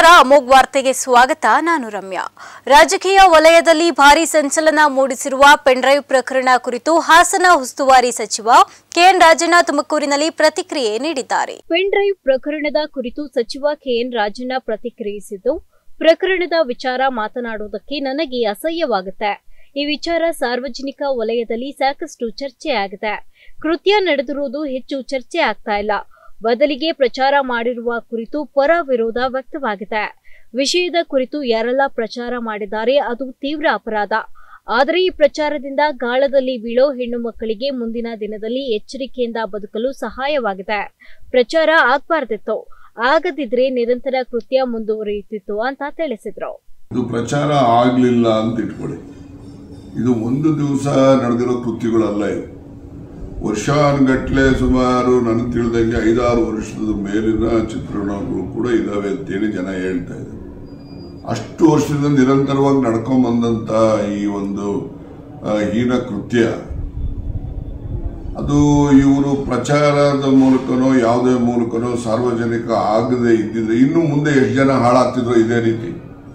ನಮಸ್ಕಾರ ಅಮೋಘ್ ವಾರ್ತೆಗೆ ಸ್ವಾಗತ. ನಾನು ರಮ್ಯಾ. ರಾಜಕೀಯ ವಲಯದಲ್ಲಿ ಭಾರೀ ಸಂಚಲನ ಮೂಡಿಸಿರುವ ಪೆನ್ಡ್ರೈವ್ ಪ್ರಕರಣ ಕುರಿತು ಹಾಸನ ಉಸ್ತುವಾರಿ ಸಚಿವ ಕೆಎನ್ ರಾಜಣ್ಣ ತುಮಕೂರಿನಲ್ಲಿ ಪ್ರತಿಕ್ರಿಯೆ ನೀಡಿದ್ದಾರೆ. ಪೆನ್ಡ್ರೈವ್ ಪ್ರಕರಣದ ಕುರಿತು ಸಚಿವ ಕೆಎನ್ ರಾಜಣ್ಣ ಪ್ರತಿಕ್ರಿಯಿಸಿದ್ದು, ಪ್ರಕರಣದ ವಿಚಾರ ಮಾತನಾಡುವುದಕ್ಕೆ ನನಗೆ ಅಸಹ್ಯವಾಗುತ್ತೆ. ಈ ವಿಚಾರ ಸಾರ್ವಜನಿಕ ವಲಯದಲ್ಲಿ ಸಾಕಷ್ಟು ಚರ್ಚೆಯಾಗಿದೆ. ಕೃತ್ಯ ನಡೆದಿರುವುದು ಹೆಚ್ಚು ಚರ್ಚೆ ಆಗ್ತಾ ಇಲ್ಲ. ಬದಲಿಗೆ ಪ್ರಚಾರ ಮಾಡಿರುವ ಕುರಿತು ಪರ ವಿರೋಧ ವ್ಯಕ್ತವಾಗಿದೆ. ವಿಷಯದ ಕುರಿತು ಯಾರೆಲ್ಲ ಪ್ರಚಾರ ಮಾಡಿದ್ದಾರೆ ಅದು ತೀವ್ರ ಅಪರಾಧ. ಆದರೆ ಈ ಪ್ರಚಾರದಿಂದ ಗಾಳದಲ್ಲಿ ಬೀಳೋ ಹೆಣ್ಣು ಮಕ್ಕಳಿಗೆ ಮುಂದಿನ ದಿನದಲ್ಲಿ ಎಚ್ಚರಿಕೆಯಿಂದ ಬದುಕಲು ಸಹಾಯವಾಗಿದೆ. ಪ್ರಚಾರ ಆಗಬಾರ್ದಿತ್ತು, ಆಗದಿದ್ರೆ ನಿರಂತರ ಕೃತ್ಯ ಮುಂದುವರಿಯುತ್ತಿತ್ತು ಅಂತ ತಿಳಿಸಿದ್ರು. ಇದು ಪ್ರಚಾರ ಆಗಲಿಲ್ಲ ಅಂತ ಇಟ್ಕೊಳ್ಳಿ. ಇದು ಒಂದು ದಿವಸ ನಡೆದಿರೋ ಕೃತ್ಯಗಳಲ್ಲ. ಇದು ವರ್ಷಾನುಗಟ್ಟಲೆ ಸುಮಾರು ನನಗೆ ತಿಳಿದಂಗೆ 5-6 ವರ್ಷದ ಮೇಲಿನ ಚಿತ್ರಣಗಳು ಕೂಡ ಇದಾವೆ ಅಂತೇಳಿ ಜನ ಹೇಳ್ತಾ ಇದ್ದಾರೆ. ಅಷ್ಟು ವರ್ಷದಿಂದ ನಿರಂತರವಾಗಿ ನಡ್ಕೊಂಡ್ ಬಂದಂತ ಈ ಒಂದು ಹೀನ ಕೃತ್ಯ ಅದು ಇವರು ಪ್ರಚಾರದ ಮೂಲಕನೋ ಯಾವುದೇ ಮೂಲಕನೋ ಸಾರ್ವಜನಿಕ ಆಗದೆ ಇದ್ದಿದ್ರೆ ಇನ್ನು ಮುಂದೆ ಎಷ್ಟು ಜನ ಹಾಳಾಗ್ತಿದ್ರು ಇದೇ ರೀತಿ.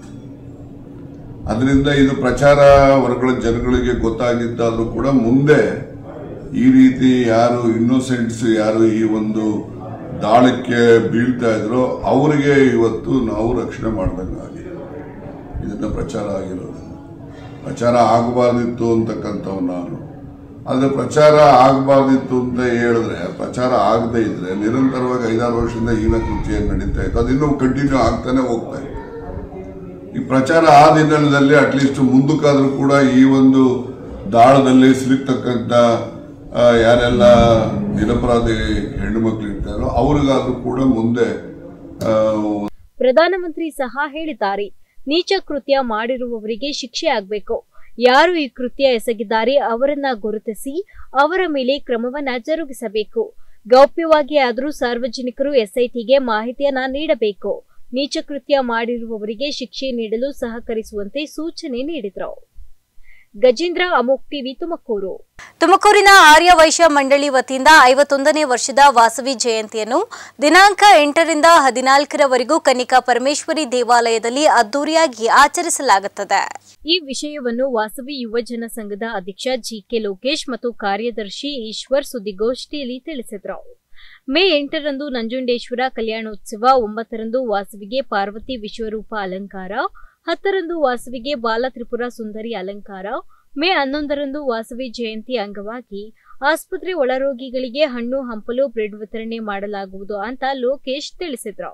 ಅದರಿಂದ ಇದು ಪ್ರಚಾರ ವರ್ಗಗಳ ಜನಗಳಿಗೆ ಗೊತ್ತಾಗಿದ್ದಾದ್ರೂ ಕೂಡ ಮುಂದೆ ಈ ರೀತಿ ಯಾರು ಇನ್ನೋಸೆಂಟ್ಸ್ ಯಾರು ಈ ಒಂದು ದಾಳಕ್ಕೆ ಬೀಳ್ತಾ ಇದ್ರೋ ಅವರಿಗೆ ಇವತ್ತು ನಾವು ರಕ್ಷಣೆ ಮಾಡ್ದಂಗಾಗಿ ಇದನ್ನ ಪ್ರಚಾರ ಆಗಿರೋದು. ಪ್ರಚಾರ ಆಗಬಾರ್ದಿತ್ತು ಅಂತಕ್ಕಂಥವ್ ನಾನು. ಆದರೆ ಪ್ರಚಾರ ಆಗಬಾರ್ದಿತ್ತು ಅಂತ ಹೇಳಿದ್ರೆ ಪ್ರಚಾರ ಆಗದೇ ಇದ್ರೆ ನಿರಂತರವಾಗಿ 5-6 ವರ್ಷದಿಂದ ಹೀನ ಕೃತ್ಯ ನಡೀತಾ ಇತ್ತು. ಅದಿನ್ನೂ ಕಂಟಿನ್ಯೂ ಆಗ್ತಾನೆ ಹೋಗ್ತಾ ಇತ್ತು. ಈ ಪ್ರಚಾರ ಆದ ಹಿನ್ನೆಲೆಯಲ್ಲಿ ಅಟ್ಲೀಸ್ಟ್ ಮುಂದಕ್ಕಾದ್ರೂ ಕೂಡ ಈ ಒಂದು ದಾಳದಲ್ಲಿ ಸಿಲುಕ್ತಕ್ಕಂಥ ಯಾರೆಲ್ಲ ನಿರಪರಾಧಿ ಹೆಣ್ಣು ಮಕ್ಕಳು ಇರ್ತಾರೋ ಅವ್ರಿಗಾದ್ರೂ ಕೂಡ ಮುಂದೆ. ಪ್ರಧಾನಮಂತ್ರಿ ಸಹ ಹೇಳಿದ್ದಾರೆ, ನೀಚ ಕೃತ್ಯ ಮಾಡಿರುವವರಿಗೆ ಶಿಕ್ಷೆ ಆಗಬೇಕು. ಯಾರು ಈ ಕೃತ್ಯ ಎಸಗಿದ್ದಾರೆ ಅವರನ್ನ ಗುರುತಿಸಿ ಅವರ ಮೇಲೆ ಕ್ರಮವನ್ನ ಜರುಗಿಸಬೇಕು. ಗೌಪ್ಯವಾಗಿ ಆದರೂ ಸಾರ್ವಜನಿಕರು ಎಸ್ಐಟಿಗೆ ಮಾಹಿತಿಯನ್ನ ನೀಡಬೇಕು. ನೀಚ ಕೃತ್ಯ ಮಾಡಿರುವವರಿಗೆ ಶಿಕ್ಷೆ ನೀಡಲು ಸಹಕರಿಸುವಂತೆ ಸೂಚನೆ ನೀಡಿದರು. ಗಜೇಂದ್ರ, ಅಮೋಘ್ ಟಿವಿ, ತುಮಕೂರು. ತುಮಕೂರಿನ ಆರ್ಯ ವೈಶ್ಯ ಮಂಡಳಿ ವತಿಯಿಂದ 51ನೇ ವರ್ಷದ ವಾಸವಿ ಜಯಂತಿಯನ್ನು ದಿನಾಂಕ 8ರಿಂದ 14ರವರೆಗೂ ಕನ್ನಿಕಾ ಪರಮೇಶ್ವರಿ ದೇವಾಲಯದಲ್ಲಿ ಅದ್ದೂರಿಯಾಗಿ ಆಚರಿಸಲಾಗುತ್ತದೆ. ಈ ವಿಷಯವನ್ನು ವಾಸವಿ ಯುವಜನ ಸಂಘದ ಅಧ್ಯಕ್ಷ ಜಿಕೆ ಲೋಕೇಶ್ ಮತ್ತು ಕಾರ್ಯದರ್ಶಿ ಈಶ್ವರ್ ಸುದ್ದಿಗೋಷ್ಠಿಯಲ್ಲಿ ತಿಳಿಸಿದರು. ಮೇ 8ರಂದು ನಂಜುಂಡೇಶ್ವರ ಕಲ್ಯಾಣೋತ್ಸವ, 9ರಂದು ವಾಸವಿಗೆ ಪಾರ್ವತಿ ವಿಶ್ವರೂಪ ಅಲಂಕಾರ, 10ರಂದು ವಾಸವಿಗೆ ಬಾಲ ತ್ರಿಪುರ ಸುಂದರಿ ಅಲಂಕಾರ, ಮೇ 11ರಂದು ವಾಸವಿ ಜಯಂತಿ ಅಂಗವಾಗಿ ಆಸ್ಪತ್ರೆ ಒಳರೋಗಿಗಳಿಗೆ ಹಣ್ಣು ಹಂಪಲು ಬ್ರೆಡ್ ವಿತರಣೆ ಮಾಡಲಾಗುವುದು ಅಂತ ಲೋಕೇಶ್ ತಿಳಿಸಿದ್ರು.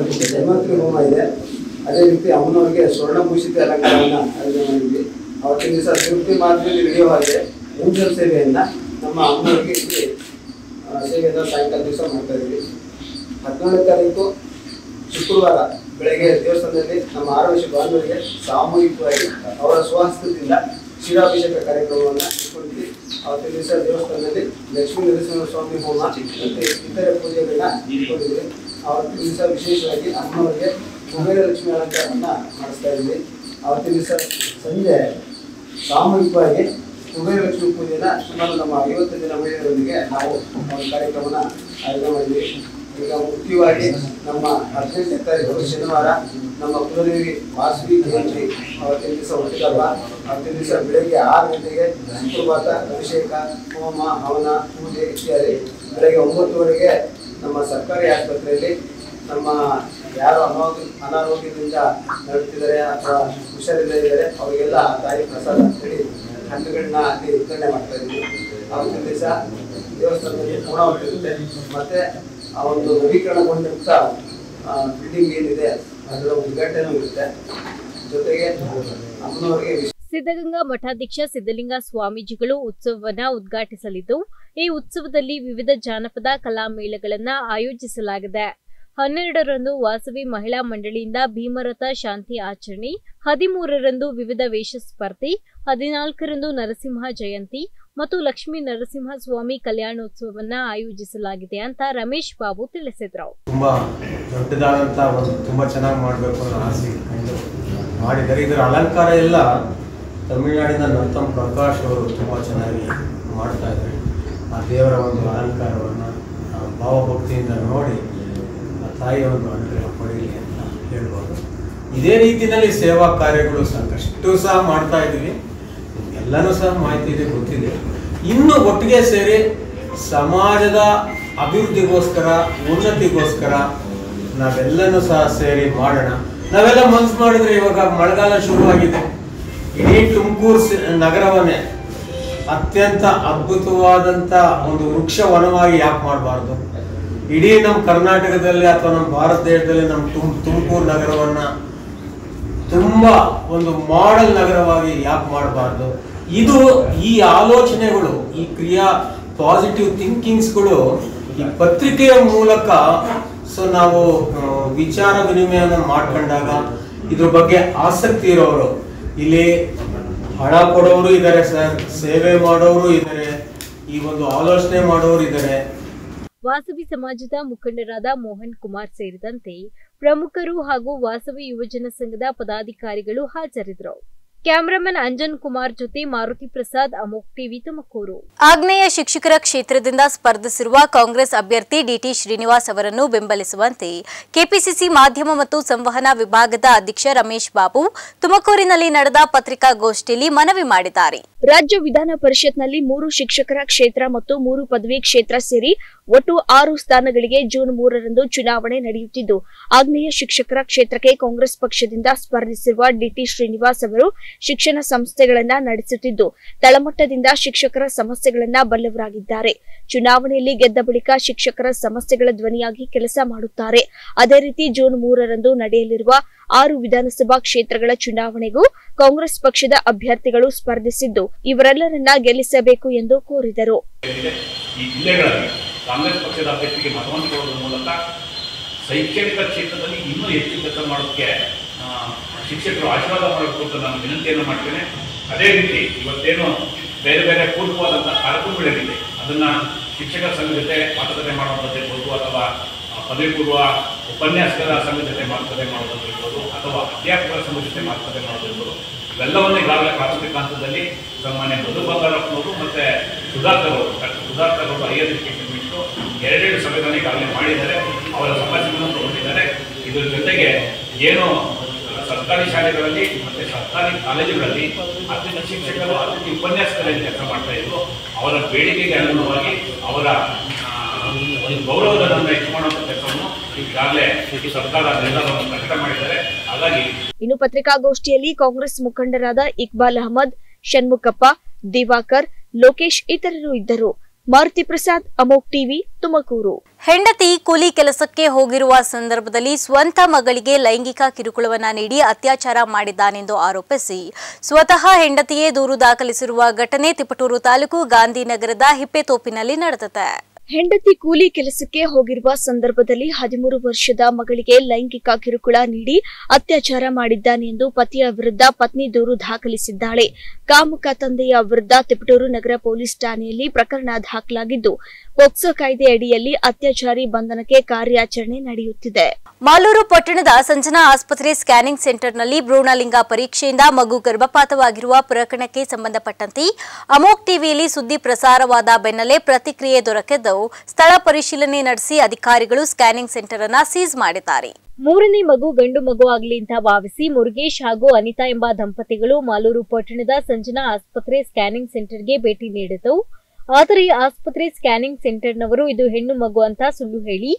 ಅದೇ ರೀತಿ ಅಮ್ಮನವರಿಗೆ ಸ್ವರ್ಣಭೂಷಿತ ಅಲಂಕಾರವನ್ನು ಆಯೋಜನೆ ಮಾಡಿದ್ವಿ. ಅವತ್ತಿನ ದಿವಸ ತೃಪ್ತಿ ಮಾದರಿಯಲ್ಲಿ ನಡೆಯುವ ಹಾಗೆ ಮುಂಜಾನೆ ಸೇವೆಯನ್ನ ನಮ್ಮ ಅಮ್ಮನವರಿಗೆ ಸೇವೆಯನ್ನು ಸಾಯಂಕಾಲ ದಿವಸ ಮಾಡ್ತಾ ಇದ್ವಿ. 14ನೇ ತಾರೀಕು ಶುಕ್ರವಾರ ಬೆಳಗ್ಗೆ ದೇವಸ್ಥಾನದಲ್ಲಿ ನಮ್ಮ ಆರೋಗ್ಯ ಬಾಂಧವರಿಗೆ ಸಾಮೂಹಿಕವಾಗಿ ಅವರ ಸ್ವಹಸ್ತದಿಂದ ಕ್ಷೀರಾಭಿಷೇಕ ಕಾರ್ಯಕ್ರಮವನ್ನು ಇಟ್ಕೊಂಡಿದ್ವಿ. ಅವತ್ತಿನ ದಿವಸ ದೇವಸ್ಥಾನದಲ್ಲಿ ಲಕ್ಷ್ಮೀ ನರಸಿಂಹ ಸ್ವಾಮಿ ಹೋಮ ಮತ್ತು ಇತರೆ ಪೂಜೆಗಳನ್ನ ಇಟ್ಕೊಂಡಿದ್ವಿ. ಅವತ್ತಿನ ದಿವಸ ವಿಶೇಷವಾಗಿ ಅಮ್ಮನವರಿಗೆ ಕುಬೇರ ಲಕ್ಷ್ಮಿ ಅಲಂಕಾರವನ್ನು ಮಾಡಿಸ್ತಾ ಇದ್ವಿ. ಅವತ್ತಿನ ದಿವಸ ಸಂಜೆ ಸಾಮೂಹಿಕವಾಗಿ ಕುಬೇರ ಲಕ್ಷ್ಮಿ ಪೂಜೆನ ಸುಮಾರು ನಮ್ಮ 50 ಜನ ಮಹಿಳೆಯರೊಂದಿಗೆ ನಾವು ಒಂದು ಕಾರ್ಯಕ್ರಮನ ಆಯೋಜನೆ ಮಾಡಿದ್ವಿ. ಈಗ ಮುಖ್ಯವಾಗಿ ನಮ್ಮ 15ನೇ ತಾರೀಕು ಶನಿವಾರ ನಮ್ಮ ಕುಲದೇವಿ ವಾಸವಿ ಜಯಂತಿ. ಅವತ್ತಿನ ದಿವಸ ಹುಟ್ಟಿದಬ್ಬ. ಅವತ್ತಿನ ದಿವಸ ಬೆಳಗ್ಗೆ 6 ಗಂಟೆಗೆ ಸುಪ್ರಭಾತ, ಅಭಿಷೇಕ, ಹೋಮ, ಹವನ, ಪೂಜೆ ಇತ್ಯಾದಿ. ಬೆಳಗ್ಗೆ 9ವರೆಗೆ ನಮ್ಮ ಸರ್ಕಾರಿ ಆಸ್ಪತ್ರೆಯಲ್ಲಿ ನಮ್ಮ ಯಾರು ಅನಾರೋಗ್ಯದಿಂದ ನಡುತ್ತಿದ್ದಾರೆ ಅಥವಾ ಹುಷಾರಿಲ್ಲದೆ ಇದ್ದಾರೆ ಅವರಿಗೆಲ್ಲ ತಾಯಿ ಪ್ರಸಾದ ಅಂತೇಳಿ ಹಣ್ಣುಗಳನ್ನ ಅಲ್ಲಿ ವಿತರಣೆ ಮಾಡ್ತಾ ಇದ್ವಿ. ಅವತ್ತಿನ ದಿವಸ ದೇವಸ್ಥಾನದಲ್ಲಿ ಪೂರ್ಣಾವತಿ ಇರುತ್ತೆ. ಮತ್ತೆ ಆ ಒಂದು ನವೀಕರಣಗೊಂಡಂತ ಬಿಲ್ಡಿಂಗ್ ಏನಿದೆ ಅದರ ಉದ್ಘಾಟನೆ ಇರುತ್ತೆ. ಜೊತೆಗೆ ಅಮ್ಮನವರಿಗೆ ಸಿದ್ಧಗಂಗಾ ಮಠಾಧ್ಯಕ್ಷ ಸಿದ್ಧಲಿಂಗ ಸ್ವಾಮೀಜಿಗಳು ಉತ್ಸವವನ್ನು ಉದ್ಘಾಟಿಸಲಿದ್ದು, ಈ ಉತ್ಸವದಲ್ಲಿ ವಿವಿಧ ಜಾನಪದ ಕಲಾ ಮೇಳಗಳನ್ನು ಆಯೋಜಿಸಲಾಗಿದೆ. 12ರಂದು ವಾಸವಿ ಮಹಿಳಾ ಮಂಡಳಿಯಿಂದ ಭೀಮರಥ ಶಾಂತಿ ಆಚರಣೆ, 13ರಂದು ವಿವಿಧ ವೇಷ ಸ್ಪರ್ಧೆ, 14ರಂದು ನರಸಿಂಹ ಜಯಂತಿ ಮತ್ತು ಲಕ್ಷ್ಮೀ ನರಸಿಂಹಸ್ವಾಮಿ ಕಲ್ಯಾಣೋತ್ಸವವನ್ನ ಆಯೋಜಿಸಲಾಗಿದೆ ಅಂತ ರಮೇಶ್ ಬಾಬು ತಿಳಿಸಿದ್ರು. ತುಂಬಾ ದೊಡ್ಡದಾದಂತ ಒಂದು ತುಂಬಾ ಚೆನ್ನಾಗಿ ಮಾಡಬೇಕು ಅನ್ನೋ ಆಸೆ ಇಟ್ಕೊಂಡು ಮಾಡಿದ್ದಾರೆ. ಇದರ ಅಲಂಕಾರ ಎಲ್ಲ ತಮಿಳುನಾಡಿನ ನರ್ತಂ ಪ್ರಕಾಶ್ ಅವರು ತುಂಬಾ ಚೆನ್ನಾಗಿ ಮಾಡ್ತಾ ಇದ್ದಾರೆ. ಆ ದೇವರ ಒಂದು ಅಲಂಕಾರವನ್ನು ಭಾವಭಕ್ತಿಯಿಂದ ನೋಡಿ ಆ ತಾಯಿಯ ಒಂದು ಅನುಗ್ರಹ ಪಡೆಯಲಿ ಅಂತ ಹೇಳ್ಬೋದು. ಇದೇ ರೀತಿಯಲ್ಲಿ ಸೇವಾ ಕಾರ್ಯಗಳು ಸಾಕಷ್ಟು ಸಹ ಮಾಡ್ತಾ ಇದ್ದೀವಿ. ಎಲ್ಲನೂ ಸಹ ಮಾಹಿತಿ ಇದೆ, ಗೊತ್ತಿದೆ. ಇನ್ನು ಒಟ್ಟಿಗೆ ಸೇರಿ ಸಮಾಜದ ಅಭಿವೃದ್ಧಿಗೋಸ್ಕರ, ಉನ್ನತಿಗೋಸ್ಕರ ನಾವೆಲ್ಲನೂ ಸಹ ಸೇರಿ ಮಾಡೋಣ. ನಾವೆಲ್ಲ ಮನಸ್ಸು ಮಾಡಿದ್ರೆ ಇವಾಗ ಮಳೆಗಾಲ ಶುರುವಾಗಿದೆ. ಇಡೀ ತುಮಕೂರು ನಗರವನ್ನೇ ಅತ್ಯಂತ ಅದ್ಭುತವಾದಂಥ ಒಂದು ವೃಕ್ಷ ವನವಾಗಿ ಯಾಕೆ ಮಾಡಬಾರ್ದು? ಇಡೀ ನಮ್ಮ ಕರ್ನಾಟಕದಲ್ಲಿ ಅಥವಾ ನಮ್ಮ ಭಾರತ ದೇಶದಲ್ಲಿ ನಮ್ಮ ತುಮಕೂರು ನಗರವನ್ನ ತುಂಬಾ ಒಂದು ಮಾಡೆಲ್ ನಗರವಾಗಿ ಯಾಕೆ ಮಾಡಬಾರ್ದು? ಇದು ಈ ಆಲೋಚನೆಗಳು, ಈ ಕ್ರಿಯಾ ಪಾಸಿಟಿವ್ ಥಿಂಕಿಂಗ್ಸ್ಗಳು ಈ ಪತ್ರಿಕೆಯ ಮೂಲಕ ನಾವು ವಿಚಾರ ವಿನಿಮಯವನ್ನು ಮಾಡ್ಕೊಂಡಾಗ ಇದ್ರ ಬಗ್ಗೆ ಆಸಕ್ತಿ ಇರೋರು, ಇಲ್ಲಿ ಹಣ ಕೊಡೋರು ಇದ್ದಾರೆ ಸರ್, ಸೇವೆ ಮಾಡೋರು ಇದ್ದಾರೆ, ಈ ಒಂದು ಆಲೋಚನೆ ಮಾಡೋರು ಇದ್ದಾರೆ. ವಾಸವಿ ಸಮಾಜದ ಮುಖಂಡರಾದ ಮೋಹನ್ ಕುಮಾರ್ ಸೇರಿದಂತೆ ಪ್ರಮುಖರು ಹಾಗೂ ವಾಸವಿ ಯುವಜನ ಸಂಘದ ಪದಾಧಿಕಾರಿಗಳು ಹಾಜರಿದ್ದರು. ಕ್ಯಾಮರಾಮನ್ ಅಂಜನ್ ಕುಮಾರ್ ಜೊತೆ ಮಾರುತಿ ಪ್ರಸಾದ್, ಅಮೋಕ್ ಟಿವಿ, ತುಮಕೂರು. ಆಗ್ನೇಯ ಶಿಕ್ಷಕರ ಕ್ಷೇತ್ರದಿಂದ ಸ್ಪರ್ಧಿಸಿರುವ ಕಾಂಗ್ರೆಸ್ ಅಭ್ಯರ್ಥಿ ಡಿಟಿ ಶ್ರೀನಿವಾಸ್ ಅವರನ್ನು ಬೆಂಬಲಿಸುವಂತೆ ಕೆಪಿಸಿಸಿ ಮಾಧ್ಯಮ ಮತ್ತು ಸಂವಹನ ವಿಭಾಗದ ಅಧ್ಯಕ್ಷ ರಮೇಶ್ ಬಾಬು ತುಮಕೂರಿನಲ್ಲಿ ನಡೆದ ಪತ್ರಿಕಾಗೋಷ್ಠಿಯಲ್ಲಿ ಮನವಿ ಮಾಡಿದ್ದಾರೆ. ರಾಜ್ಯ ವಿಧಾನ ಪರಿಷತ್ನಲ್ಲಿ 3 ಶಿಕ್ಷಕರ ಕ್ಷೇತ್ರ ಮತ್ತು 3 ಪದವಿ ಕ್ಷೇತ್ರ ಸೇರಿ ಒಟ್ಟು 6 ಸ್ಥಾನಗಳಿಗೆ ಜೂನ್ 3ರಂದು ಚುನಾವಣೆ ನಡೆಯುತ್ತಿದ್ದು, ಆಗ್ನೇಯ ಶಿಕ್ಷಕರ ಕ್ಷೇತ್ರಕ್ಕೆ ಕಾಂಗ್ರೆಸ್ ಪಕ್ಷದಿಂದ ಸ್ಪರ್ಧಿಸಿರುವ ಡಿಟಿ ಶ್ರೀನಿವಾಸ್ ಅವರು ಶಿಕ್ಷಣ ಸಂಸ್ಥೆಗಳನ್ನ ನಡೆಸುತ್ತಿದ್ದು, ತಳಮಟ್ಟದಿಂದ ಶಿಕ್ಷಕರ ಸಮಸ್ಯೆಗಳನ್ನ ಬಲ್ಲವರಾಗಿದ್ದಾರೆ. ಚುನಾವಣೆಯಲ್ಲಿ ಗೆದ್ದ ಬಳಿಕ ಶಿಕ್ಷಕರ ಸಮಸ್ಯೆಗಳ ಧ್ವನಿಯಾಗಿ ಕೆಲಸ ಮಾಡುತ್ತಾರೆ. ಅದೇ ರೀತಿ ಜೂನ್ 3ರಂದು ನಡೆಯಲಿರುವ 6 ವಿಧಾನಸಭಾ ಕ್ಷೇತ್ರಗಳ ಚುನಾವಣೆಗೂ ಕಾಂಗ್ರೆಸ್ ಪಕ್ಷದ ಅಭ್ಯರ್ಥಿಗಳು ಸ್ಪರ್ಧಿಸಿದ್ದು, ಇವರೆಲ್ಲರನ್ನ ಗೆಲ್ಲಿಸಬೇಕು ಎಂದು ಕೋರಿದರು. ಈ ಜಿಲ್ಲೆಗಳಲ್ಲಿ ಕಾಂಗ್ರೆಸ್ ಪಕ್ಷದ ಅಭ್ಯರ್ಥಿಗೆ ಮತವನ್ನು ಕೊಡುವುದರ ಮೂಲಕ ಶೈಕ್ಷಣಿಕ ಕ್ಷೇತ್ರದಲ್ಲಿ ಇನ್ನೂ ಹೆಚ್ಚು ಕೆಲಸ ಮಾಡೋದಕ್ಕೆ ಶಿಕ್ಷಕರು ಆಶೀರ್ವಾದ ಮಾಡಬೇಕು ಅಂತ ನಾನು ವಿನಂತಿಯನ್ನು ಮಾಡ್ತೇನೆ. ಅದೇ ರೀತಿ ಇವತ್ತೇನು ಬೇರೆ ಬೇರೆ ಪೂರ್ವವಾದಂಥ ಕಾರ್ಯಕ್ರಮಗಳಿದೆ, ಅದನ್ನು ಶಿಕ್ಷಕರ ಸಂಘ ಜೊತೆ ಮಾತುಕತೆ ಮಾಡುವಂಥದ್ದು ಇರ್ಬೋದು, ಅಥವಾ ಪದವಿ ಪೂರ್ವ ಉಪನ್ಯಾಸಕರ ಸಂಘ ಜೊತೆ ಮಾತುಕತೆ ಮಾಡೋದು ಇರ್ಬೋದು, ಅಥವಾ ಅಧ್ಯಾಪಕರ ಸಂಘ ಜೊತೆ ಮಾತುಕತೆ ಮಾಡೋದು ಇರ್ಬೋದು. ಇವೆಲ್ಲವನ್ನೂ ಈಗಾಗಲೇ ಪ್ರಾಥಮಿಕ ಹಂತದಲ್ಲಿ ಸಾಮಾನ್ಯ ಮಧು ಬಂಗಾರಪ್ಪನವರು ಮತ್ತು ಸುಧಾಕರ್ ಅವರು ಹೈಯರ್ ಎಜುಕೇಷನ್ ಮಿನಿಸ್ಟರು 2 ಸಭೆಗಳನ್ನು ಈಗಾಗಲೇ ಮಾಡಿದ್ದಾರೆ. ಅವರ ಸಮಸ್ಯೆಗಳನ್ನು ತಗೊಂಡಿದ್ದಾರೆ. ಇದರ ಜೊತೆಗೆ ಏನು ಸರ್ಕಾರಿ ಶಾಲೆಗಳಲ್ಲಿ ಮತ್ತು ಸರ್ಕಾರಿ ಕಾಲೇಜುಗಳಲ್ಲಿ ಅತಿಥಿ ಶಿಕ್ಷಕರು, ಅತಿಥಿ ಉಪನ್ಯಾಸಕರಲ್ಲಿ ಕೆಲಸ ಮಾಡ್ತಾ ಇದ್ರು, ಅವರ ಬೇಡಿಕೆಗೆ ಅನುಗುಣವಾಗಿ ಅವರ ಒಂದು ಗೌರವಧನವನ್ನು ಹೆಚ್ಚು ಮಾಡುವಂಥ ಕೆಲಸವನ್ನು ಈಗಾಗಲೇ ಸರ್ಕಾರ ನಿರ್ಧಾರವನ್ನು ಪ್ರಕಟ ಮಾಡಿದ್ದಾರೆ. ಹಾಗಾಗಿ ಇನ್ನು ಪತ್ರಿಕಾಗೋಷ್ಠಿಯಲ್ಲಿ ಕಾಂಗ್ರೆಸ್ ಮುಖಂಡರಾದ ಇಕ್ಬಾಲ್ ಅಹಮದ್, ಷಣ್ಮುಖಪ್ಪ, ದಿವಾಕರ್, ಲೋಕೇಶ್ ಇತರರು ಇದ್ದರು. ಮಾರುತಿ ಪ್ರಸಾದ್, ಅಮೋಕ್ ಟಿವಿ, ತುಮಕೂರು. ಹೆಂಡತಿ ಕೂಲಿ ಕೆಲಸಕ್ಕೆ ಹೋಗಿರುವ ಸಂದರ್ಭದಲ್ಲಿ ಸ್ವಂತ ಮಗಳಿಗೆ ಲೈಂಗಿಕ ಕಿರುಕುಳವನ್ನ ನೀಡಿ ಅತ್ಯಾಚಾರ ಮಾಡಿದ್ದಾನೆಂದು ಆರೋಪಿಸಿ ಸ್ವತಃ ಹೆಂಡತಿಯೇ ದೂರು ದಾಖಲಿಸಿರುವ ಘಟನೆ ತಿಪಟೂರು ತಾಲೂಕು ಗಾಂಧಿನಗರದ ಹಿಪ್ಪೆತೋಪಿನಲ್ಲಿ ನಡೆದಿದೆ. ಹೆಂಡತಿ ಕೂಲಿ ಕೆಲಸಕ್ಕೆ ಹೋಗಿರುವ ಸಂದರ್ಭದಲ್ಲಿ 13 ವರ್ಷದ ಮಗಳಿಗೆ ಲೈಂಗಿಕ ಕಿರುಕುಳ ನೀಡಿ ಅತ್ಯಾಚಾರ ಮಾಡಿದ್ದಾನೆ ಎಂದು ಪತಿಯ ವಿರುದ್ಧ ಪತ್ನಿ ದೂರು ದಾಖಲಿಸಿದ್ದಾಳೆ. ಕಾಮುಕ ತಂದೆಯ ವಿರುದ್ಧ ತಿಪಟೂರು ನಗರ ಪೊಲೀಸ್ ಠಾಣೆಯಲ್ಲಿ ಪ್ರಕರಣ ದಾಖಲಾಗಿದ್ದು, ಪೋಕ್ಸೋ ಕಾಯ್ದೆ ಅಡಿಯಲ್ಲಿ ಅತ್ಯಾಚಾರಿ ಬಂಧನಕ್ಕೆ ಕಾರ್ಯಾಚರಣೆ ನಡೆಯುತ್ತಿದೆ. ಮಾಲೂರು ಪಟ್ಟಣದ ಸಂಜನಾ ಆಸ್ಪತ್ರೆ ಸ್ಕ್ಯಾನಿಂಗ್ ಸೆಂಟರ್ನಲ್ಲಿ ಭ್ರೂಣಲಿಂಗ ಪರೀಕ್ಷೆಯಿಂದ ಮಗು ಗರ್ಭಪಾತವಾಗಿರುವ ಪ್ರಕರಣಕ್ಕೆ ಸಂಬಂಧಪಟ್ಟಂತೆ ಅಮೋಕ್ ಟಿವಿಯಲ್ಲಿ ಸುದ್ದಿ ಪ್ರಸಾರವಾದ ಬೆನ್ನಲ್ಲೇ ಪ್ರತಿಕ್ರಿಯೆ ದೊರಕಿದ್ದು, ಸ್ಥಳ ಪರಿಶೀಲನೆ ನಡೆಸಿ ಅಧಿಕಾರಿಗಳು ಸ್ಕ್ಯಾನಿಂಗ್ ಸೆಂಟರ್ ಅನ್ನು ಸೀಸ್ ಮಾಡಿದ್ದಾರೆ. 3ನೇ ಮಗು ಗಂಡು ಮಗು ಆಗಲಿ ಅಂತ ಭಾವಿಸಿ ಮುರುಗೇಶ್ ಹಾಗೂ ಅನಿತಾ ಎಂಬ ದಂಪತಿಗಳು ಮಾಲೂರು ಪಟ್ಟಣದ ಸಂಜನಾ ಆಸ್ಪತ್ರೆ ಸ್ಕ್ಯಾನಿಂಗ್ ಸೆಂಟರ್ಗೆ ಭೇಟಿ ನೀಡಿತು. ಆದರೆ ಆಸ್ಪತ್ರೆ ಸ್ಕ್ಯಾನಿಂಗ್ ಸೆಂಟರ್ನವರು ಇದು ಹೆಣ್ಣು ಮಗು ಅಂತ ಸುಳ್ಳು ಹೇಳಿ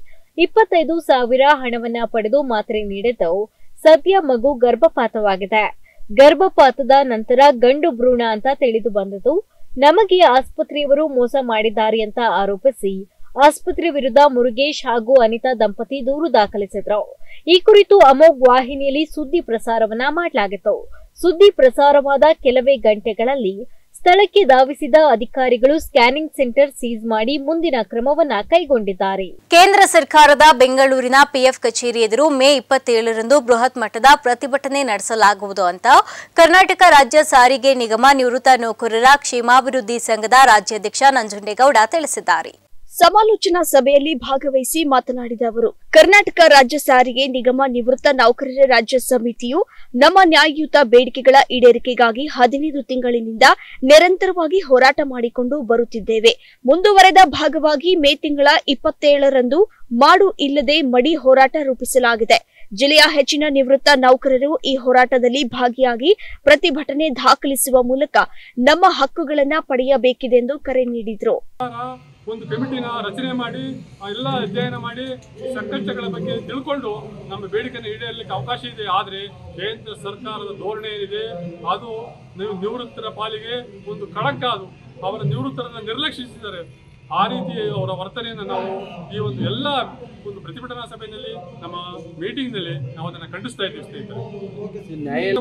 25,000 ಹಣವನ್ನ ಪಡೆದು ಮಾತ್ರೆ ನೀಡಿದ್ದು, ಸದ್ಯ ಮಗು ಗರ್ಭಪಾತವಾಗಿದೆ. ಗರ್ಭಪಾತದ ನಂತರ ಗಂಡು ಭ್ರೂಣ ಅಂತ ತಿಳಿದು ಬಂದದ್ದು. ನಮಗೆ ಆಸ್ಪತ್ರೆಯವರು ಮೋಸ ಮಾಡಿದ್ದಾರೆ ಅಂತ ಆರೋಪಿಸಿ ಆಸ್ಪತ್ರೆ ವಿರುದ್ಧ ಮುರುಗೇಶ್ ಹಾಗೂ ಅನಿತಾ ದಂಪತಿ ದೂರು ದಾಖಲಿಸಿದ್ರು. ಈ ಕುರಿತು ಅಮೋಘ್ ವಾಹಿನಿಯಲ್ಲಿ ಸುದ್ದಿ ಪ್ರಸಾರವನ್ನ ಮಾಡಲಾಗಿತ್ತು. ಸುದ್ದಿ ಪ್ರಸಾರವಾದ ಕೆಲವೇ ಗಂಟೆಗಳಲ್ಲಿ ಸ್ಥಳಕ್ಕೆ ಧಾವಿಸಿದ ಅಧಿಕಾರಿಗಳು ಸ್ಕ್ಯಾನಿಂಗ್ ಸೆಂಟರ್ ಸೀಸ್ ಮಾಡಿ ಮುಂದಿನ ಕ್ರಮವನ್ನ ಕೈಗೊಂಡಿದ್ದಾರೆ. ಕೇಂದ್ರ ಸರ್ಕಾರದ ಬೆಂಗಳೂರಿನ ಪಿಎಫ್ ಕಚೇರಿ ಎದುರು ಮೇ 27ರಂದು ಬೃಹತ್ ಮಟ್ಟದ ಪ್ರತಿಭಟನೆ ನಡೆಸಲಾಗುವುದು ಅಂತ ಕರ್ನಾಟಕ ರಾಜ್ಯ ಸಾರಿಗೆ ನಿಗಮ ನಿವೃತ್ತ ನೌಕರರ ಕ್ಷೇಮಾಭಿವೃದ್ಧಿ ಸಂಘದ ರಾಜ್ಯಾಧ್ಯಕ್ಷ ನಂಜುಂಡೇಗೌಡ ತಿಳಿಸಿದ್ದಾರೆ. ಸಮಾಲೋಚನಾ ಸಭೆಯಲ್ಲಿ ಭಾಗವಹಿಸಿ ಮಾತನಾಡಿದ ಅವರು, ಕರ್ನಾಟಕ ರಾಜ್ಯ ಸಾರಿಗೆ ನಿಗಮ ನಿವೃತ್ತ ನೌಕರರ ರಾಜ್ಯ ಸಮಿತಿಯು ನಮ್ಮ ನ್ಯಾಯಯುತ ಬೇಡಿಕೆಗಳ ಈಡೇರಿಕೆಗಾಗಿ 15 ತಿಂಗಳಿನಿಂದ ನಿರಂತರವಾಗಿ ಹೋರಾಟ ಮಾಡಿಕೊಂಡು ಬರುತ್ತಿದ್ದೇವೆ. ಮುಂದುವರೆದ ಭಾಗವಾಗಿ ಮೇ ತಿಂಗಳ 27ರಂದು ಮಾಡು ಇಲ್ಲದೆ ಮಡಿ ಹೋರಾಟ ರೂಪಿಸಲಾಗಿದೆ. ಜಿಲ್ಲೆಯ ಹೆಚ್ಚಿನ ನಿವೃತ್ತ ನೌಕರರು ಈ ಹೋರಾಟದಲ್ಲಿ ಭಾಗಿಯಾಗಿ ಪ್ರತಿಭಟನೆ ದಾಖಲಿಸುವ ಮೂಲಕ ನಮ್ಮ ಹಕ್ಕುಗಳನ್ನು ಪಡೆಯಬೇಕಿದೆ ಎಂದು ಕರೆ ನೀಡಿದರು. ಒಂದು ಕಮಿಟಿನ ರಚನೆ ಮಾಡಿ ಎಲ್ಲ ಅಧ್ಯಯನ ಮಾಡಿ ಸಂಕಷ್ಟಗಳ ಬಗ್ಗೆ ತಿಳ್ಕೊಂಡು ನಮ್ಮ ಬೇಡಿಕೆಯನ್ನು ಈಡೇರಲಿಕ್ಕೆ ಅವಕಾಶ ಇದೆ. ಆದರೆ ಕೇಂದ್ರ ಸರ್ಕಾರದ ಧೋರಣೆ ಏನಿದೆ ಅದು ನಿವೃತ್ತರ ಪಾಲಿಗೆ ಒಂದು ಕಳಂಕ. ಅದು ಅವರ ನಿವೃತ್ತರನ್ನು ನಿರ್ಲಕ್ಷಿಸಿದ್ದಾರೆ. ಆ ರೀತಿ ಅವರ ವರ್ತನೆಯನ್ನು ನಾವು ಈ ಒಂದು ಎಲ್ಲ ಒಂದು ಪ್ರತಿಭಟನಾ ಸಭೆಯಲ್ಲಿ ನಮ್ಮ ಮೀಟಿಂಗ್ನಲ್ಲಿ ನಾವು ಅದನ್ನು ಖಂಡಿಸ್ತಾ ಇದ್ದೀವಿ ಸ್ನೇಹಿತರೆ.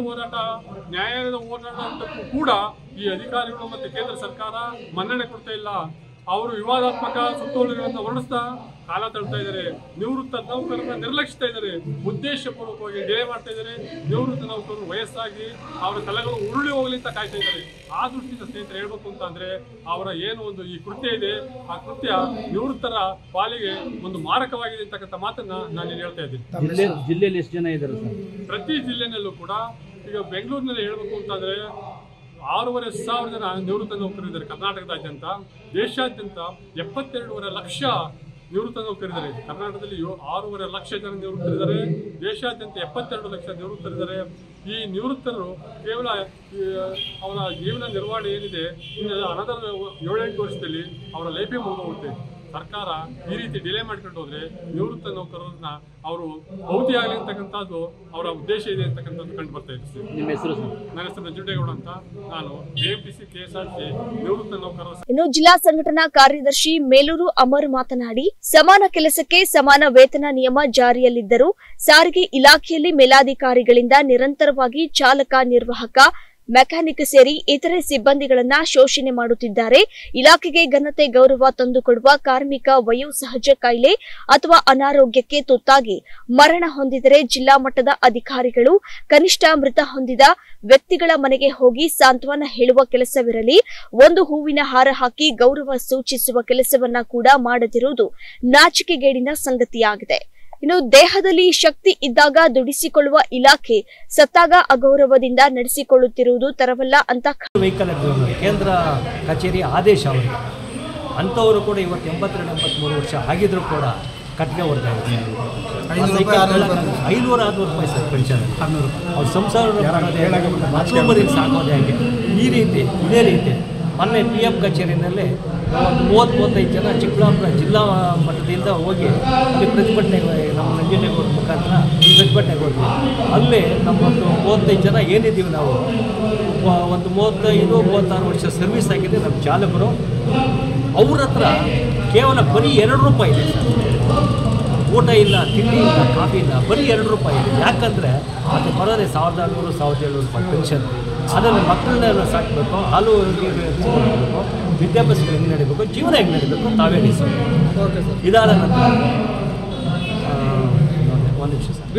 ನ್ಯಾಯಾಲಯದ ಹೋರಾಟಕ್ಕೂ ಕೂಡ ಈ ಅಧಿಕಾರಿಗಳು ಮತ್ತು ಕೇಂದ್ರ ಸರ್ಕಾರ ಮನ್ನಣೆ ಕೊಡ್ತಾ ಇಲ್ಲ. ಅವರು ವಿವಾದಾತ್ಮಕ ಸುತ್ತೋಲೆಗಳನ್ನು ಹೊರಡಿಸ್ತಾ ಕಾಲ ತಳ್ತಾ ಇದ್ದಾರೆ. ನಿವೃತ್ತ ನೌಕರರನ್ನ ನಿರ್ಲಕ್ಷಿಸ್ತಾ ಇದ್ದಾರೆ. ಉದ್ದೇಶಪೂರ್ವಕವಾಗಿ ಡಿಲೇ ಮಾಡ್ತಾ ಇದ್ದಾರೆ. ನಿವೃತ್ತ ನೌಕರರು ವಯಸ್ಸಾಗಿ ಅವರ ತಲೆಗಳು ಉರುಳಿ ಹೋಗಲಿ ಅಂತ ಕಾಯ್ತಾ ಇದ್ದಾರೆ. ಆ ದೃಷ್ಟಿಯಿಂದ ಸ್ನೇಹಿತರೆ ಹೇಳ್ಬೇಕು ಅಂತ ಅಂದ್ರೆ ಅವರ ಏನು ಒಂದು ಈ ಕೃತ್ಯ ಇದೆ, ಆ ಕೃತ್ಯ ನಿವೃತ್ತರ ಪಾಲಿಗೆ ಒಂದು ಮಾರಕವಾಗಿದೆ ಅಂತಕ್ಕಂಥ ಮಾತನ್ನ ನಾನು ಹೇಳ್ತಾ ಇದ್ದೀನಿ. ಜಿಲ್ಲೆಯಲ್ಲಿ ಎಷ್ಟು ಜನ ಇದ್ದಾರೆ ಸರ್? ಪ್ರತಿ ಜಿಲ್ಲೆನಲ್ಲೂ ಕೂಡ ಈಗ ಬೆಂಗಳೂರಿನಲ್ಲಿ ಹೇಳ್ಬೇಕು ಅಂತಂದ್ರೆ 6,500 ಜನ ನಿವೃತ್ತ ನೌಕರರಿದ್ದಾರೆ ಕರ್ನಾಟಕದಾದ್ಯಂತ. ದೇಶಾದ್ಯಂತ 72.5 ಲಕ್ಷ ನಿವೃತ್ತ ನೌಕರಿದ್ದಾರೆ. ಕರ್ನಾಟಕದಲ್ಲಿ 6.5 ಲಕ್ಷ ಜನ ನಿವೃತ್ತರಿದ್ದಾರೆ. ದೇಶಾದ್ಯಂತ 72 ಲಕ್ಷ ನಿವೃತ್ತರಿದ್ದಾರೆ. ಈ ನಿವೃತ್ತರು ಕೇವಲ ಅವರ ಜೀವನ ನಿರ್ವಹಣೆ ಏನಿದೆ ಅನಂತರ 7-8 ವರ್ಷದಲ್ಲಿ ಅವರ ಲೈಫೇ ಮುಗಿದೋಗುತ್ತೆ. ಸರ್ಕಾರ ಈ ರೀತಿ ಡಿಲೇ ಮಾಡ್ಕೊಂಡು ಹೋದ್ರೆ ನಿವೃತ್ತ ನೌಕರರನ್ನ ಅವರು ಭೌತಿ ಆಗಲಿ ಅಂತಕ್ಕಂಥದ್ದು ಅವರ ಉದ್ದೇಶ ಇದೆ ಅಂತಕ್ಕಂಥದ್ದು ಕಂಡು ಬರ್ತಾ ಇದೆ. ನಿಮ್ಮ ಹೆಸರು? ನನ್ನ ಹೆಸರು ನಂಜುಂಡೇಗೌಡ ಅಂತ. ನಾನು KMTC KSRTC ನಿವೃತ್ತ ನೌಕರರ. ಇನ್ನು ಜಿಲ್ಲಾ ಸಂಘಟನಾ ಕಾರ್ಯದರ್ಶಿ ಮೇಲೂರು ಅಮರ್ ಮಾತನಾಡಿ, ಸಮಾನ ಕೆಲಸಕ್ಕೆ ಸಮಾನ ವೇತನ ನಿಯಮ ಜಾರಿಯಲ್ಲಿದ್ದರೂ ಸಾರಿಗೆ ಇಲಾಖೆಯಲ್ಲಿ ಮೇಲಾಧಿಕಾರಿಗಳಿಂದ ನಿರಂತರವಾಗಿ ಚಾಲಕ, ನಿರ್ವಾಹಕ, ಮೆಕ್ಯಾನಿಕ್ ಸೇರಿ ಇತರೆ ಸಿಬ್ಬಂದಿಗಳನ್ನ ಶೋಷಣೆ ಮಾಡುತ್ತಿದ್ದಾರೆ. ಇಲಾಖೆಗೆ ಘನತೆ, ಗೌರವ ತಂದುಕೊಡುವ ಕಾರ್ಮಿಕ ವಯೋಸಹಜ ಕಾಯಿಲೆ ಅಥವಾ ಅನಾರೋಗ್ಯಕ್ಕೆ ತುತ್ತಾಗಿ ಮರಣ ಹೊಂದಿದರೆ ಜಿಲ್ಲಾ ಮಟ್ಟದ ಅಧಿಕಾರಿಗಳು ಕನಿಷ್ಠ ಮೃತ ಹೊಂದಿದ ವ್ಯಕ್ತಿಗಳ ಮನೆಗೆ ಹೋಗಿ ಸಾಂತ್ವನ ಹೇಳುವ ಕೆಲಸವಿರಲಿ, ಒಂದು ಹೂವಿನ ಹಾರ ಹಾಕಿ ಗೌರವ ಸೂಚಿಸುವ ಕೆಲಸವನ್ನ ಕೂಡ ಮಾಡದಿರುವುದು ನಾಚಿಕೆಗೇಡಿನ ಸಂಗತಿಯಾಗಿದೆ. ಇನ್ನು ದೇಹದಲ್ಲಿ ಶಕ್ತಿ ಇದ್ದಾಗ ದುಡಿಸಿಕೊಳ್ಳುವ ಇಲಾಖೆ ಸತ್ತಾಗ ಅಗೌರವದಿಂದ ನಡೆಸಿಕೊಳ್ಳುತ್ತಿರುವುದು ತರವಲ್ಲ ಅಂತ ವೆಹಿಕಲ್ ಕೇಂದ್ರ ಕಚೇರಿ ಆದೇಶ ಅವರಿಗೆ. ಅಂಥವರು ಕೂಡ ಇವತ್ತು 82-83 ವರ್ಷ ಆಗಿದ್ರು ಕೂಡ ಕಟ್ಟಿಗೆ ಹೊಡ್ತಾ ಇದ್ದಾರೆ. 500-600 ರೂಪಾಯಿ ಸರ್ ಪೆನ್ಷನ್. ಅವ್ರ ಸಂಸಾರ ಮತ್ತೊಬ್ಬರಿಗೆ ಸಾಕೋದೇ ಹಾಗೆ. ಈ ರೀತಿ ಇದೇ ರೀತಿ ಮೊನ್ನೆ PM ಕಚೇರಿನಲ್ಲಿ ಒಂದು 30-35 ಜನ ಚಿಕ್ಕಬಳ್ಳಾಪುರ ಜಿಲ್ಲಾ ಮಟ್ಟದಿಂದ ಹೋಗಿ ಅಲ್ಲಿ ಪ್ರತಿಭಟನೆಗೆ ನಮ್ಮ ನಂಜನಗೂಡು ಮುಖಾಂತರ ಪ್ರತಿಭಟನೆಗೆ ಹೋದ್ವಿ. ಅಲ್ಲಿ ನಮ್ಮೊಂದು 35 ಜನ ಏನಿದ್ದೀವಿ ನಾವು ಒಂದು 35-36 ವರ್ಷ ಸರ್ವಿಸ್ ಆಗಿದೆ ನಮ್ಮ ಚಾಲಕರು. ಅವ್ರ ಹತ್ರ ಕೇವಲ ಬರೀ 2 ರೂಪಾಯಿ ಇದೆ ಸರ್. ಊಟ ಇಲ್ಲ, ತಿಂಡಿ ಇಲ್ಲ, ಕಾಫಿ ಇಲ್ಲ, ಬರೀ 2 ರೂಪಾಯಿ ಇದೆ. ಯಾಕಂದರೆ ಅದು ಬರೋದೇ 1,600-1,700 ರೂಪಾಯಿ ಪೆನ್ಷನ್. ಅದನ್ನು ಮಕ್ಕಳನ್ನೆಲ್ಲ ಸಾಕಬೇಕು, ಹಾಲು ನೀರು ಹೆಚ್ಚಿಸಬೇಕು, ವಿದ್ಯಾಭ್ಯಾಸಗಳು ಹೆಂಗೆ ನಡೀಬೇಕು, ಜೀವನ ಹೆಂಗೆ ನಡೀಬೇಕು ತಾವೇ ನಿಲ್ಲಿಸಬೇಕು. ಇದಾದ ನಂತರ ಒಂದು ನಿಮಿಷ ಸರ್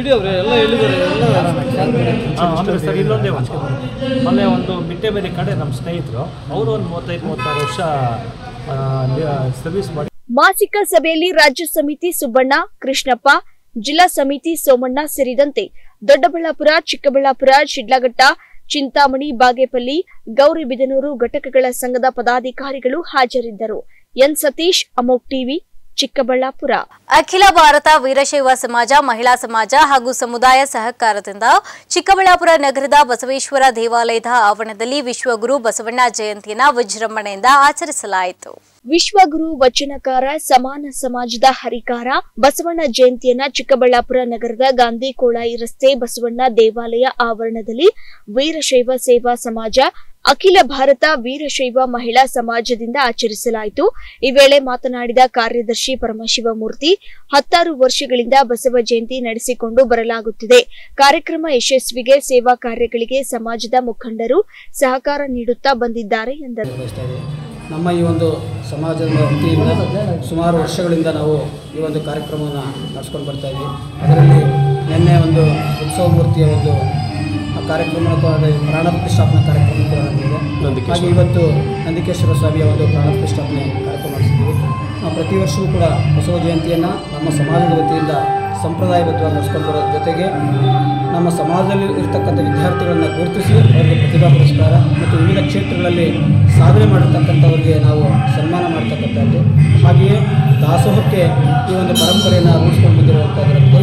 ಅಂದರೆ ಸರ್ ಇನ್ನೊಂದೇ ಮೊನ್ನೆ ಒಂದು ಮಿಟ್ಟೆ ಬೇರೆ ಕಡೆ ನಮ್ಮ ಸ್ನೇಹಿತರು ಅವರು ಒಂದು 35-36 ವರ್ಷ ಸರ್ವಿಸ್ ಮಾಡಿ. ಮಾಸಿಕ ಸಭೆಯಲ್ಲಿ ರಾಜ್ಯ ಸಮಿತಿ ಸುಬ್ಬಣ್ಣ, ಕೃಷ್ಣಪ್ಪ, ಜಿಲ್ಲಾ ಸಮಿತಿ ಸೋಮಣ್ಣ ಸೇರಿದಂತೆ ದೊಡ್ಡಬಳ್ಳಾಪುರ, ಚಿಕ್ಕಬಳ್ಳಾಪುರ, ಶಿಡ್ಲಘಟ್ಟ, ಚಿಂತಾಮಣಿ, ಬಾಗೇಪಲ್ಲಿ, ಗೌರಿಬಿದನೂರು ಘಟಕಗಳ ಸಂಘದ ಪದಾಧಿಕಾರಿಗಳು ಹಾಜರಿದ್ದರು. ಎನ್ ಸತೀಶ್, ಅಮೋಕ್ ಟಿವಿ, ಚಿಕ್ಕಬಳ್ಳಾಪುರ. ಅಖಿಲ ಭಾರತ ವೀರಶೈವ ಸಮಾಜ, ಮಹಿಳಾ ಸಮಾಜ ಹಾಗೂ ಸಮುದಾಯ ಸಹಕಾರದಿಂದ ಚಿಕ್ಕಬಳ್ಳಾಪುರ ನಗರದ ಬಸವೇಶ್ವರ ದೇವಾಲಯದ ಆವರಣದಲ್ಲಿ ವಿಶ್ವಗುರು ಬಸವಣ್ಣ ಜಯಂತಿಯನ್ನು ವಿಜೃಂಭಣೆಯಿಂದ ಆಚರಿಸಲಾಯಿತು. ವಿಶ್ವಗುರು ವಚನಕಾರ, ಸಮಾನ ಸಮಾಜದ ಹರಿಕಾರ ಬಸವಣ್ಣ ಜಯಂತಿಯನ್ನ ಚಿಕ್ಕಬಳ್ಳಾಪುರ ನಗರದ ಗಾಂಧಿ ಕೋಳಾಯಿ ರಸ್ತೆ ಬಸವಣ್ಣ ದೇವಾಲಯ ಆವರಣದಲ್ಲಿ ವೀರಶೈವ ಸೇವಾ ಸಮಾಜ, ಅಖಿಲ ಭಾರತ ವೀರಶೈವ ಮಹಿಳಾ ಸಮಾಜದಿಂದ ಆಚರಿಸಲಾಯಿತು. ಈ ವೇಳೆ ಮಾತನಾಡಿದ ಕಾರ್ಯದರ್ಶಿ ಪರಮಶಿವಮೂರ್ತಿ, 16 ವರ್ಷಗಳಿಂದ ಬಸವ ಜಯಂತಿ ನಡೆಸಿಕೊಂಡು ಬರಲಾಗುತ್ತಿದೆ. ಕಾರ್ಯಕ್ರಮ ಯಶಸ್ವಿಗೆ ಸೇವಾ ಕಾರ್ಯಗಳಿಗೆ ಸಮಾಜದ ಮುಖಂಡರು ಸಹಕಾರ ನೀಡುತ್ತಾ ಬಂದಿದ್ದಾರೆ ಎಂದರು. ನಮ್ಮ ಈ ಒಂದು ಸಮಾಜದ ವತಿಯಿಂದ ಸುಮಾರು ವರ್ಷಗಳಿಂದ ನಾವು ಈ ಒಂದು ಕಾರ್ಯಕ್ರಮವನ್ನು ನಡೆಸ್ಕೊಂಡು ಬರ್ತಾ ಇದ್ದೀವಿ. ಅದರಲ್ಲಿ ನಿನ್ನೆ ಒಂದು ಉತ್ಸವ ಮೂರ್ತಿಯ ಒಂದು ಕಾರ್ಯಕ್ರಮ ಪ್ರಾಣ ಪ್ರತಿಷ್ಠಾಪನಾ ಕಾರ್ಯಕ್ರಮ ಕೂಡ ನಡೆದಿದೆ. ಹಾಗೆ ಇವತ್ತು ನಂದಿಕೇಶ್ವರ ಸ್ವಾಮಿಯ ಒಂದು ಪ್ರಾಣ ಪ್ರತಿಷ್ಠಾಪನೆ ಕಾರ್ಯಕ್ರಮ ನಡೆಸಿದ್ದೀವಿ. ಪ್ರತಿ ವರ್ಷವೂ ಕೂಡ ಬಸವ ಜಯಂತಿಯನ್ನು ನಮ್ಮ ಸಮಾಜದ ವತಿಯಿಂದ ಸಂಪ್ರದಾಯಬದ್ಧವಾಗಿ ನಡೆಸ್ಕೊಂಡು ಬರೋದ್ರ ಜೊತೆಗೆ ನಮ್ಮ ಸಮಾಜದಲ್ಲಿ ಇರತಕ್ಕಂಥ ವಿದ್ಯಾರ್ಥಿಗಳನ್ನು ಗುರುತಿಸಿ ಅವರಿಗೆ ಪ್ರತಿಭಾ ಪುರಸ್ಕಾರ ಮತ್ತು ವಿವಿಧ ಕ್ಷೇತ್ರಗಳಲ್ಲಿ ಸಾಧನೆ ಮಾಡಿರ್ತಕ್ಕಂಥವ್ರಿಗೆ ನಾವು ಸನ್ಮಾನ ಮಾಡ್ತಕ್ಕಂಥದ್ದು. ಹಾಗೆಯೇ ದಾಸೋಹಕ್ಕೆ ಈ ಒಂದು ಪರಂಪರೆಯನ್ನು ರೂಢಿಸ್ಕೊಂಡು ಬಂದಿರುವಂಥದ್ರಲ್ಲಿ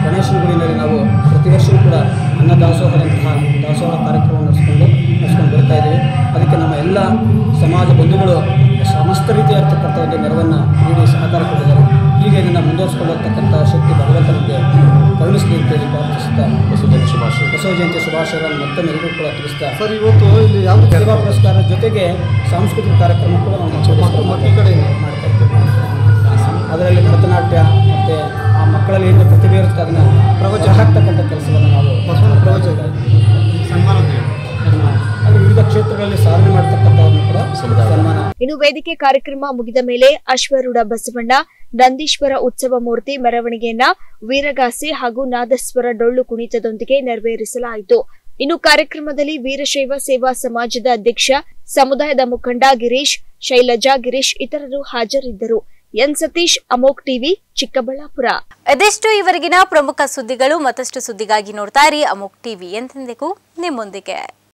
ಗಣೇಶನ ಗುಡಿಯಲ್ಲಿ ನಾವು ಪ್ರತಿ ವರ್ಷವೂ ಕೂಡ ಅನ್ನ ದಾಸೋಹದಂತಹ ದಾಸೋಹ ಕಾರ್ಯಕ್ರಮವನ್ನು ನಡೆಸ್ಕೊಂಡು ಬರ್ತಾ ಇದ್ದೀವಿ. ಅದಕ್ಕೆ ನಮ್ಮ ಎಲ್ಲ ಸಮಾಜ ಬಂಧುಗಳು ಸಮಸ್ತ ರೀತಿಯಾಗಿರ್ತಕ್ಕಂಥ ಒಂದು ನೆರವನ್ನು ನೀಡಿ ಸಹಕಾರ ಕೊಟ್ಟಿದ್ದಾರೆ. ಹೀಗೆ ಇದನ್ನು ಮುಂದುವರಿಸಿಕೊಳ್ಳತಕ್ಕಂಥ ಶಕ್ತಿ ಭಗವಂತನಿಗೆ ಕರುಣಿಸಲಿ ಅಂತೇಳಿ ಪ್ರಾರ್ಥಿಸುತ್ತಾ ಬಸವ ಜಯಂತಿ ಶುಭಾಶಯಗಳನ್ನು ಮತ್ತೊಮ್ಮೆ ಎಲ್ಲರೂ ಕೂಡ ತಿಳಿಸ್ತಾ ಸರ್, ಇವತ್ತು ಇಲ್ಲಿ ಯಾವ ಸೇವಾ ಪುರಸ್ಕಾರ ಜೊತೆಗೆ ಸಾಂಸ್ಕೃತಿಕ ಕಾರ್ಯಕ್ರಮ ಕೂಡ ನಾವು ಮಕ್ಕಳ ಕಡೆ ಮಾಡ್ತಾ ಇದ್ದೇವೆ. ಅದರಲ್ಲಿ ಭರತನಾಟ್ಯ ಮತ್ತು ಆ ಮಕ್ಕಳಲ್ಲಿ ಏನು ಪ್ರತಿಭೆ ಇರುತ್ತೆ ಅದನ್ನು ಪ್ರವಚನ ಹಾಕ್ತಕ್ಕಂಥ ಕೆಲಸವನ್ನು ನಾವು ಬಸವನ ಪ್ರವಚನ ಸನ್ಮಾನ ಅದು ವಿವಿಧ ಕ್ಷೇತ್ರಗಳಲ್ಲಿ ಸಾಧನೆ ಮಾಡತಕ್ಕಂಥವ್ರನ್ನು ಕೂಡ ಸನ್ಮಾನ. ಇನ್ನು ವೇದಿಕೆ ಕಾರ್ಯಕ್ರಮ ಮುಗಿದ ಮೇಲೆ ಅಶ್ವರೂಢ ಬಸವಣ್ಣ ನಂದೀಶ್ವರ ಉತ್ಸವ ಮೂರ್ತಿ ಮೆರವಣಿಗೆಯನ್ನ ವೀರಗಾಸೆ ಹಾಗೂ ನಾದಸ್ವರ ಡೊಳ್ಳು ಕುಣಿತದೊಂದಿಗೆ ನೆರವೇರಿಸಲಾಯಿತು. ಇನ್ನು ಕಾರ್ಯಕ್ರಮದಲ್ಲಿ ವೀರಶೈವ ಸೇವಾ ಸಮಾಜದ ಅಧ್ಯಕ್ಷ ಸಮುದಾಯದ ಮುಖಂಡ ಗಿರೀಶ್, ಶೈಲಜಾ, ಗಿರೀಶ್ ಇತರರು ಹಾಜರಿದ್ದರು. ಎನ್ ಸತೀಶ್, ಅಮೋಕ್ ಟಿವಿ, ಚಿಕ್ಕಬಳ್ಳಾಪುರ. ಇದೆಷ್ಟು ಇವರೆಗಿನ ಪ್ರಮುಖ ಸುದ್ದಿಗಳು. ಮತ್ತಷ್ಟು ಸುದ್ದಿಗಾಗಿ ನೋಡ್ತಾ ಇರಿ ಅಮೋಕ್ ಟಿವಿ. ಎಂದೆಂದಿಗೂ ನಿಮ್ಮೊಂದಿಗೆ.